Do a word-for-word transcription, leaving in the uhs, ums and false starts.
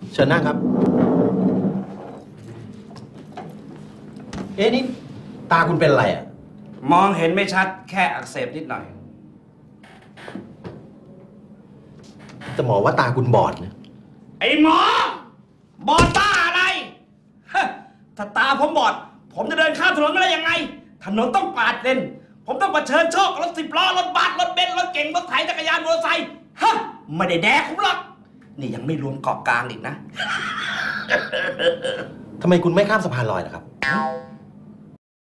เชิญนั่งครับเอ๊ะนี่ตาคุณเป็นอะไรอ่ะมองเห็นไม่ชัดแค่อักเสบนิดหน่อยแต่หมอว่าตาคุณบอดนะไอ้หมอบอดบ้าอะไรถ้าตาผมบอดผมจะเดินข้ามถนนไม่ได้ยังไงถนนต้องปาดเลนผมต้องเผชิญโชครถสิบล้อรถบัสรถเบนซ์รถเก๋งรถไถจักรยานมอเตอร์ไซค์ฮะไม่ได้แดกผมหรอกนี่ยังไม่รวมเกาะกลางอีกนะทำไมคุณไม่ข้ามสะพานลอยล่ะครับ